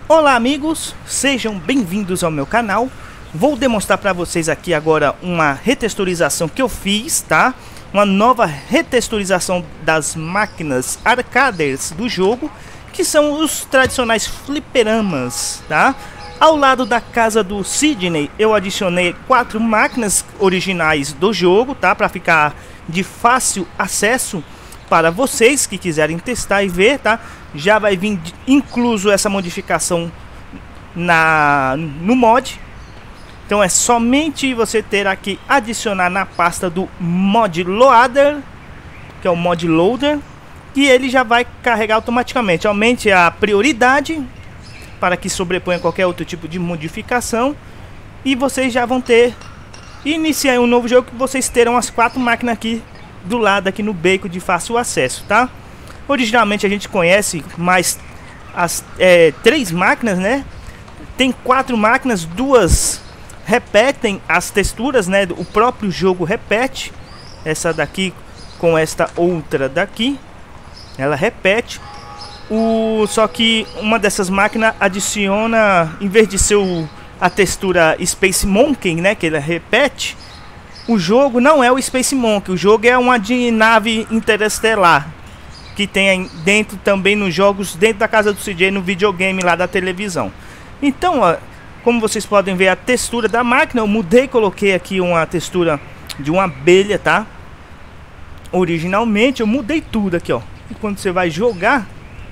Olá amigos, sejam bem-vindos ao meu canal. Vou demonstrar para vocês aqui agora uma retexturização que eu fiz, tá? Uma nova retexturização das máquinas arcades do jogo, que são os tradicionais fliperamas, tá? Ao lado da casa do Sidney, eu adicionei 4 máquinas originais do jogo, tá? Para ficar de fácil acesso para vocês que quiserem testar e ver, tá? Já vai vir incluso essa modificação no mod. Então é somente você ter que adicionar na pasta do mod loader, que é o mod loader, e ele já vai carregar automaticamente. Aumente a prioridade para que sobreponha qualquer outro tipo de modificação, e vocês já vão ter iniciar um novo jogo, que vocês terão as 4 máquinas aqui do lado, aqui no beco de fácil acesso, tá? Originalmente a gente conhece mais as 3 máquinas, né? Tem 4 máquinas, 2 repetem as texturas, né? O próprio jogo repete. Essa daqui com esta outra daqui, ela repete. Só que uma dessas máquinas adiciona, em vez de ser a textura Space Monkey, né? Que ele repete. O jogo não é o Space Monkey, o jogo é uma de nave interestelar, que tem dentro também nos jogos, dentro da casa do CJ, no videogame lá da televisão. Então, ó, como vocês podem ver a textura da máquina, eu mudei, coloquei aqui uma textura de uma abelha, tá? Originalmente eu mudei tudo aqui, ó. E quando você vai jogar,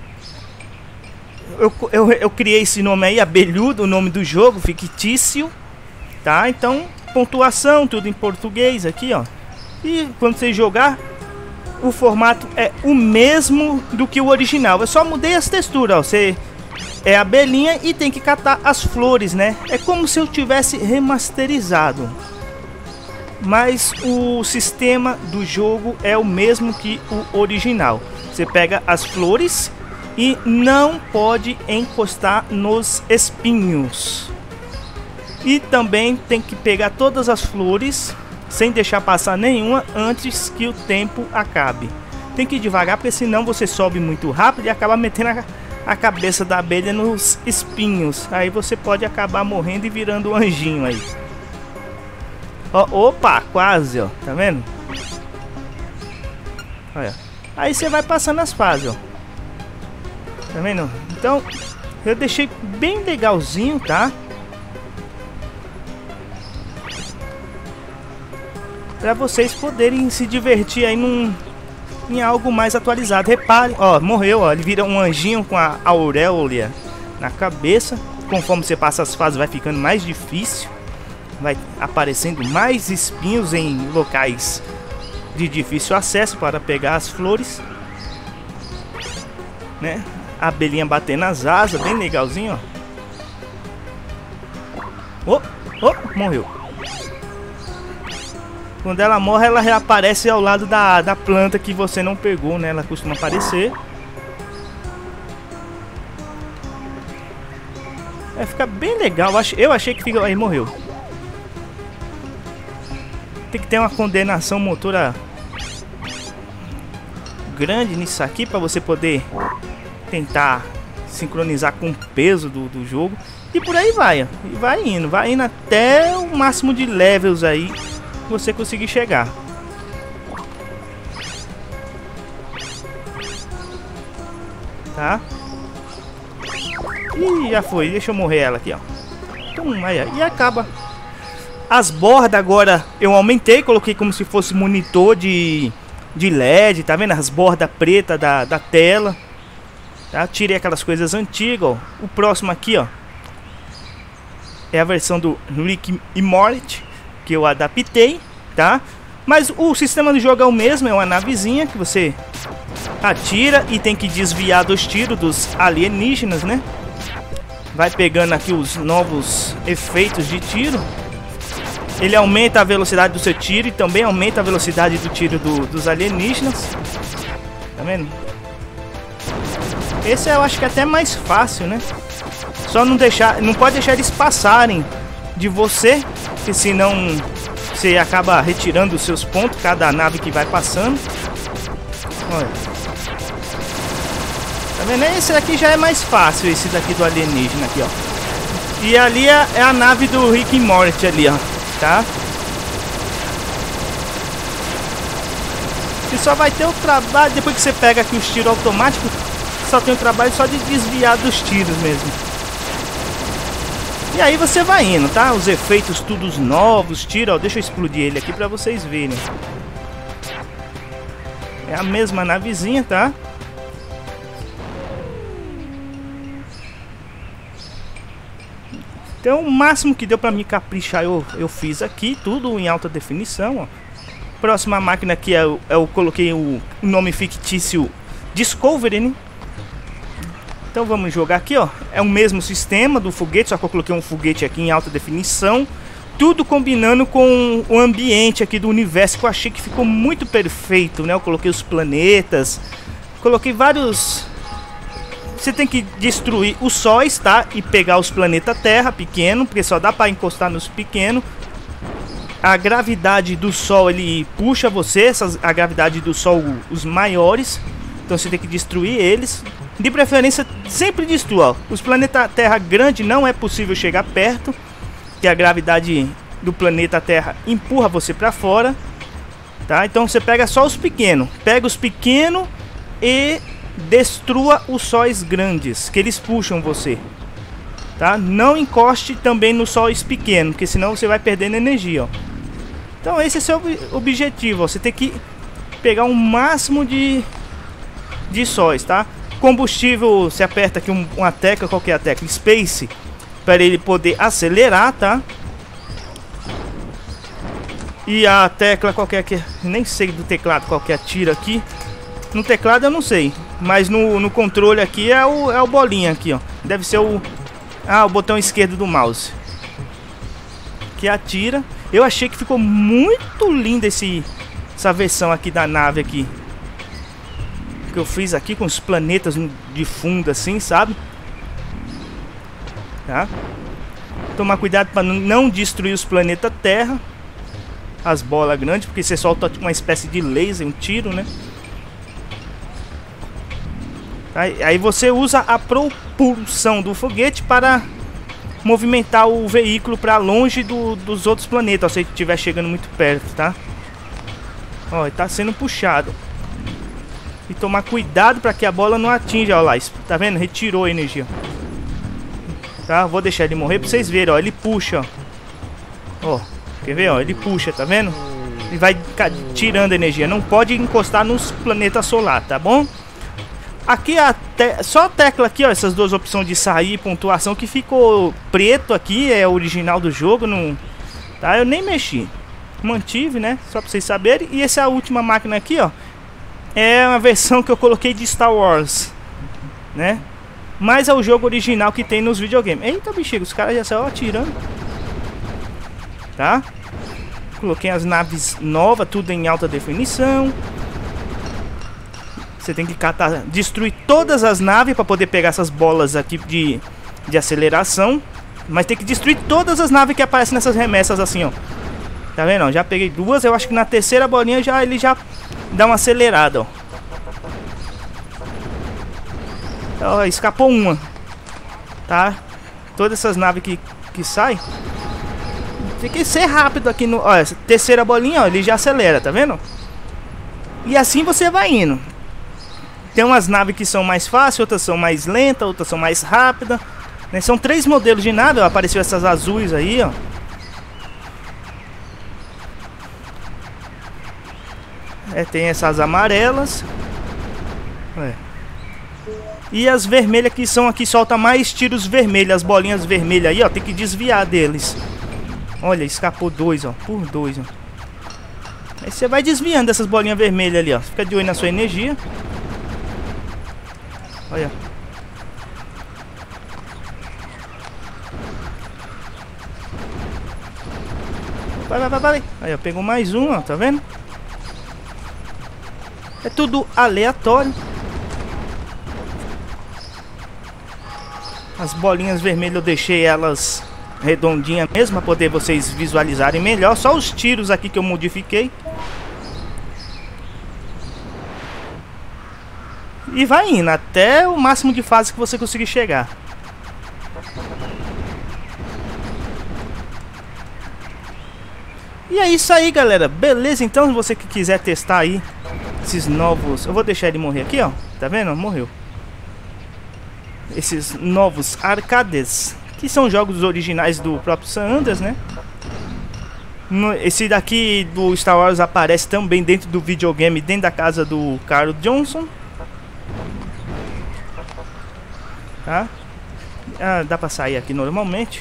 eu criei esse nome aí, abelhudo, o nome do jogo, fictício, tá? Então, pontuação, tudo em português aqui, ó. E quando você jogar, o formato é o mesmo do que o original. Eu só mudei as texturas, ó. Você é abelhinha e tem que catar as flores, né? É como se eu tivesse remasterizado. Mas o sistema do jogo é o mesmo que o original. Você pega as flores e não pode encostar nos espinhos. E também tem que pegar todas as flores sem deixar passar nenhuma antes que o tempo acabe. Tem que ir devagar, porque senão você sobe muito rápido e acaba metendo a cabeça da abelha nos espinhos. Aí você pode acabar morrendo e virando um anjinho aí. Ó, opa, quase, ó. Tá vendo? Olha. Aí você vai passando as fases, ó. Tá vendo? Então, eu deixei bem legalzinho, tá? Para vocês poderem se divertir aí em algo mais atualizado. Reparem, ó, morreu, ó, ele vira um anjinho com a auréola na cabeça. Conforme você passa as fases vai ficando mais difícil, vai aparecendo mais espinhos em locais de difícil acesso para pegar as flores, né? A abelhinha batendo nas asas, bem legalzinho, ó. Morreu. Quando ela morre, ela reaparece ao lado da planta que você não pegou, né? Ela costuma aparecer. Vai ficar bem legal. Eu achei que fica... Aí morreu. Tem que ter uma condenação motora grande nisso aqui, para você poder tentar sincronizar com o peso do jogo. E por aí vai, ó. E vai indo até o máximo de levels aí você conseguir chegar. Tá? Ih, já foi. Deixa eu morrer ela aqui, ó. Aí, e acaba. As bordas agora eu aumentei, coloquei como se fosse monitor de LED, tá vendo? As bordas pretas da tela, tá? Tirei aquelas coisas antigas, ó. O próximo aqui, ó, é a versão do Rick e Morty, que eu adaptei, tá? Mas o sistema do jogo é o mesmo, é uma navezinha que você atira e tem que desviar dos tiros dos alienígenas, né? Vai pegando aqui os novos efeitos de tiro. Ele aumenta a velocidade do seu tiro e também aumenta a velocidade do tiro dos alienígenas. Tá vendo? Esse eu acho que é até mais fácil, né? Só não pode deixar eles passarem de você, porque senão você acaba retirando os seus pontos, cada nave que vai passando. Olha. Tá vendo? Esse daqui já é mais fácil, esse daqui do alienígena aqui, ó. E ali é a nave do Rick e Morty ali, ó, tá? Você só vai ter o trabalho, depois que você pega aqui os tiros automáticos, só tem o trabalho só de desviar dos tiros mesmo. E aí você vai indo, tá? Os efeitos todos novos, tiro, ó, deixa eu explodir ele aqui pra vocês verem. É a mesma navezinha, tá? Então o máximo que deu pra me caprichar eu fiz aqui, tudo em alta definição, ó. Próxima máquina aqui eu coloquei o nome fictício Discovery, né? Então vamos jogar aqui, ó. É o mesmo sistema do foguete, só que eu coloquei um foguete aqui em alta definição. Tudo combinando com o ambiente aqui do universo, que eu achei que ficou muito perfeito, né? Eu coloquei os planetas, coloquei vários... Você tem que destruir os sóis, tá? E pegar os planetas Terra pequeno, porque só dá pra encostar nos pequenos. A gravidade do Sol, ele puxa você, a gravidade do Sol, os maiores. Então você tem que destruir eles. De preferência, sempre destrua. Os planetas Terra grande não é possível chegar perto, que a gravidade do planeta Terra empurra você pra fora, tá? Então você pega só os pequenos. Pega os pequenos e destrua os sóis grandes, que eles puxam você, tá? Não encoste também nos sóis pequenos, porque senão você vai perdendo energia, ó. Então esse é o seu objetivo, ó. Você tem que pegar o máximo de sóis, tá? Combustível, você aperta aqui uma tecla, qual que é a tecla? Space, para ele poder acelerar, tá? E a tecla qualquer que nem sei do teclado qual que é, tira aqui. No teclado eu não sei, mas no controle aqui é o bolinha aqui, ó. Deve ser o botão esquerdo do mouse, que atira. Eu achei que ficou muito linda essa versão aqui da nave aqui, que eu fiz aqui com os planetas de fundo assim, sabe? Tá? Tomar cuidado para não destruir os planetas Terra, as bolas grandes, porque você solta uma espécie de laser, um tiro, né? Aí você usa a propulsão do foguete para movimentar o veículo para longe dos outros planetas, se ele estiver chegando muito perto, tá? Ó, ele tá sendo puxado. E tomar cuidado para que a bola não atinja, ó lá, tá vendo? Retirou a energia. Tá? Vou deixar ele morrer para vocês verem, ó, ele puxa, ó. Ó, quer ver, ó, ele puxa, tá vendo? Ele vai tirando energia, não pode encostar nos planetas solar, tá bom? Aqui só a tecla aqui, ó, essas duas opções de sair e pontuação que ficou preto aqui, é original do jogo, não, tá? Eu nem mexi, mantive, né? Só pra vocês saberem. E essa é a última máquina aqui, ó, é uma versão que eu coloquei de Star Wars, né? Mas é o jogo original que tem nos videogames. Eita, bexiga, os caras já saíram atirando, tá? Coloquei as naves novas, tudo em alta definição. Você tem que destruir todas as naves para poder pegar essas bolas aqui de aceleração. Mas tem que destruir todas as naves que aparecem nessas remessas assim, ó. Tá vendo? Ó, já peguei duas. Eu acho que na terceira bolinha ele já dá uma acelerada, ó. Ó, escapou uma, tá? Todas essas naves que saem. Tem que ser rápido aqui no... Ó, essa terceira bolinha, ó, ele já acelera, tá vendo? E assim você vai indo. Tem umas naves que são mais fáceis, outras são mais lentas, outras são mais rápidas, né? São 3 modelos de nave, ó. Apareceu essas azuis aí, ó. Tem essas amarelas. E as vermelhas que são aqui, solta mais tiros vermelhos. As bolinhas vermelhas aí, ó, tem que desviar deles. Olha, escapou 2, ó, por 2, ó. Aí você vai desviando dessas bolinhas vermelhas ali, ó. Fica de olho na sua energia. Olha. Vai. Aí, ó, pegou mais um, ó, tá vendo? É tudo aleatório. As bolinhas vermelhas eu deixei elas redondinhas mesmo, para poder vocês visualizarem melhor. Só os tiros aqui que eu modifiquei. E vai indo até o máximo de fase que você conseguir chegar. E é isso aí, galera. Beleza? Então, se você que quiser testar aí esses novos... Eu vou deixar ele morrer aqui, ó. Tá vendo? Morreu. Esses novos arcades, que são jogos originais do próprio San Andreas, né? Esse daqui do Star Wars aparece também dentro do videogame, dentro da casa do Carl Johnson. Tá? Dá pra sair aqui normalmente.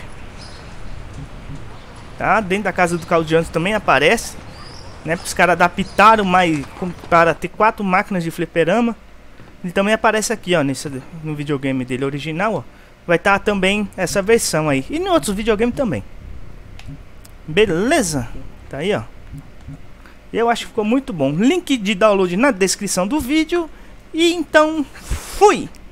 Tá? Dentro da casa do Carl Johnson também aparece, né? Porque os caras adaptaram mais para ter 4 máquinas de fliperama. Ele também aparece aqui, ó, no videogame dele original, ó. Vai estar também essa versão aí. E em outros videogames também. Beleza? Tá aí, ó. Eu acho que ficou muito bom. Link de download na descrição do vídeo. E então, fui!